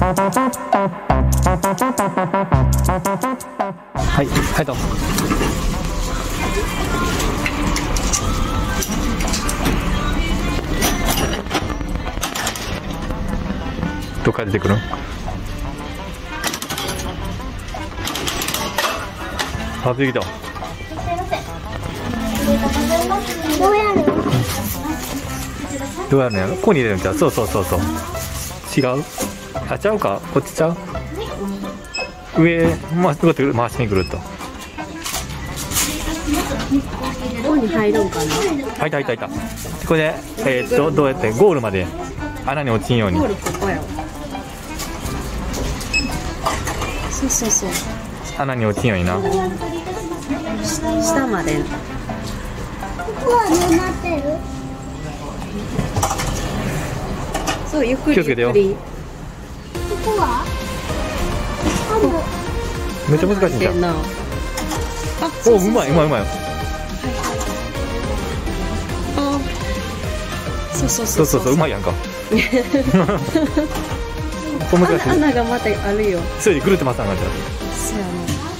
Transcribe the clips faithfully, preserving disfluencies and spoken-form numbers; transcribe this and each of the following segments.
はいはいどうどっから出てくるの？あ、出てきた。 どうやる？ どうやるのやろ？ここに入れるんちゃう？そうそうそうそう。違う？あ、ちゃうか？こっちちゃう？上、まあ、こうやって回しにくると。 ここに入るんかな。 入った入った入った。これで、えー、っと、どうやってゴールまで穴に落ちんように。 ゴールここやわ。そうそうそう。 穴に落ちんようにな。 下まで。 ここはどうなってる？ そうゆっくりゆっくり。 気をつけてよ。 ここは？ めっちゃ難しいんじゃん。 あ、 お、うまいうまいうまい。 あ、そうそうそうそうそう、うまいやんか。これ難しい。 穴がまたあるよ。 それでぐるって回さなあかんじゃん。 そうやな。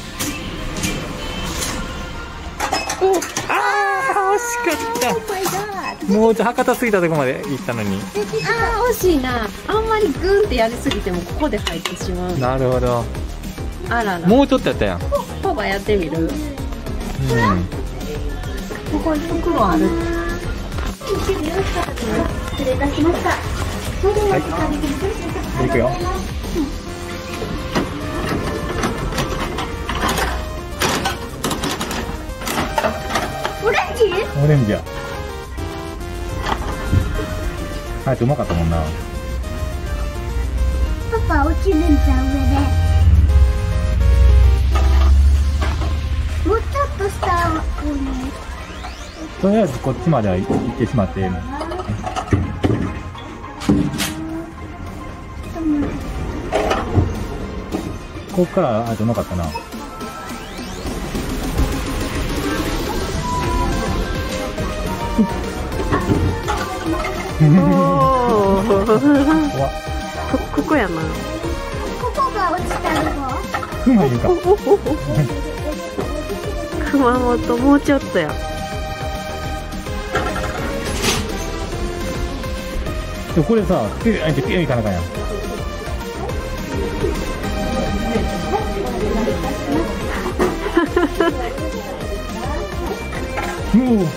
ああ、惜しかった。もうちょっと博多過ぎたとこまで行ったのに。 ああ、惜しいな。あんまりグンってやりすぎてもここで入ってしまう。 なるほど。 あらら。 もうちょっとやったやん。 パパやってみる？うん。 うん。 ここ袋ある。 失礼いたしました。 はい。行くよ。 オレンジ？ オレンジや。はい、うまかったもんな。 パパ落ちるんじゃ上で。もうちょっと下をね。 とりあえずこっちまでは行ってしまって。ここからあとうまかったな。 おお。こここやな。 ここが落ちたの？ うまいんか。 熊本もうちょっとや。 これさ、手あいて手いかなあかんやん。もう。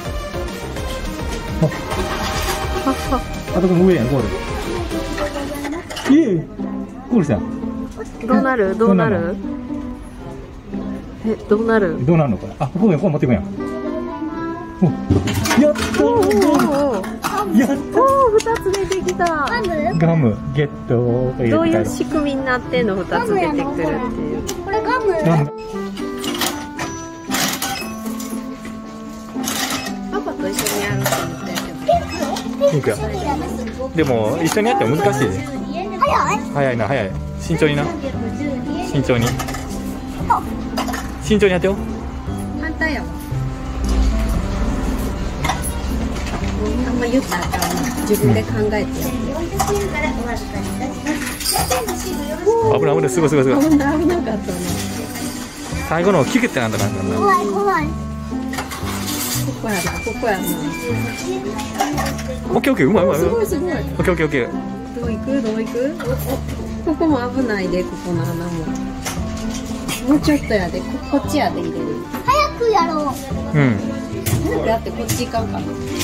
あとこの上やん、ゴール。イエーイゴールした。 どうなるどうなるえ、どうなるどうなるのかなあ、ここや、ここ持っていくやん。おやったーゴールやったーおお、二つ出てきた。 ガムゲットというどういう仕組みになってんの？二つ出てくるっていう。 これガム？ ガムパパと一緒にやると思ったけど。 いくや。でも一緒にやっても難しいで。 早い？ 早いな、早い。慎重にな。慎重に。慎重にやってよ。 反対やわ。あんま言ったらあかんな。自分で考えてやって。 危ない危ない、すごいすごいすごい。 危ない危なかったな。 最後のキュキュってなんとかなんだな。 怖い怖い。 ここやな、ここやな。 オッケーオッケー、うまいうまい。 すごいすごい。 オッケーオッケーオッケー。 どう行くどう行く？ここも危ないで、ここの穴も。もうちょっとやで、ここっちやで入れる。 早くやろう。 うん。 早くやってこっち行かんかな。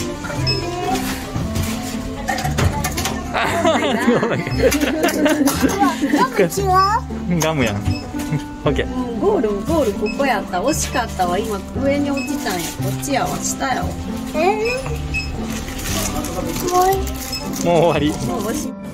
ああ、すごい。 ガム違う？ ガムやん。オッケー。 もうゴールゴールここやった。惜しかったわ。今上に落ちたんや。こっちやわ。下やわ。 えー、怖い。 もう終わり。 もう惜しい。